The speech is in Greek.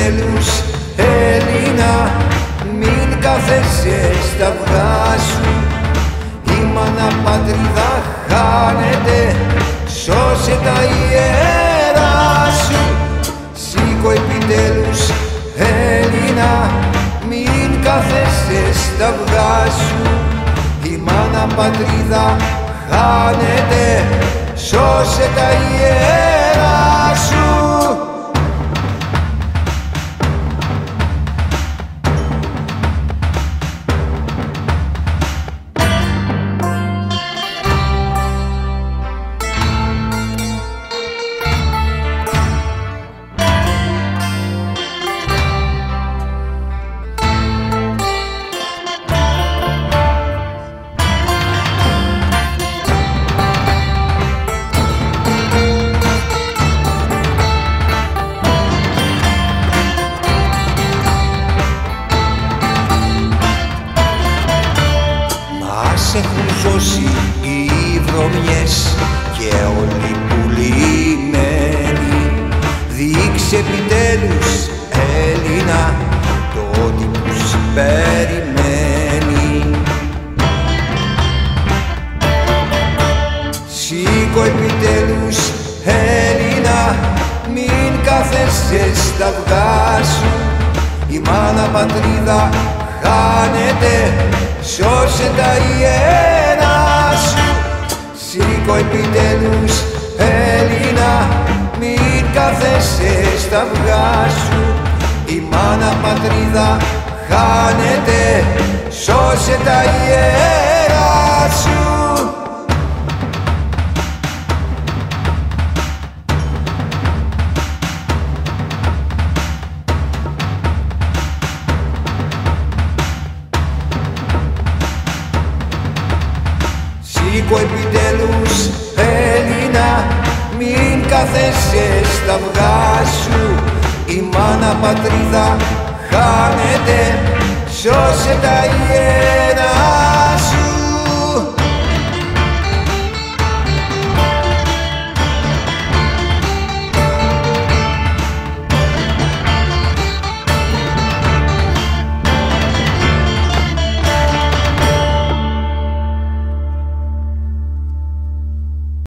επιτέλους Έλληνα, μην κάθεσαι στα αυγά σου. Η μάνα πατρίδα χάνεται, σώσε τα ιερά σου. Σήκω επιτέλους Έλληνα, μην κάθεσαι στα αυγά σου. Η μάνα πατρίδα χάνεται, σώσε τα ιερά σου. Μας έχουν σώσει οι βρωμιές και όλοι πουλημένοι. Δείξε επιτέλους Έλληνα το ότι τους περιμένει. Σήκω επιτέλους Έλληνα, μην κάθεσαι στα αυγά σου. Η μάνα πατρίδα χάνεται, σώσε τα ιερά σου. Σήκω επιτέλους Έλληνα, μην κάθεσαι στα αυγά σου. Η μάνα πατρίδα χάνεται, σώσε τα ιερά σου. Σήκω επιτέλους Έλληνα, μην κάθεσαι στα αυγά σου. Η μάνα πατρίδα χάνεται, σώσε τα ιερά.